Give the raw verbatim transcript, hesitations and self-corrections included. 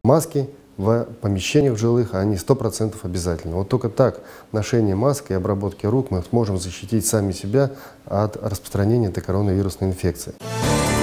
Маски в помещениях жилых, они сто процентов обязательны. Вот только так, ношение маски и обработки рук мы сможем защитить сами себя от распространения этой коронавирусной инфекции.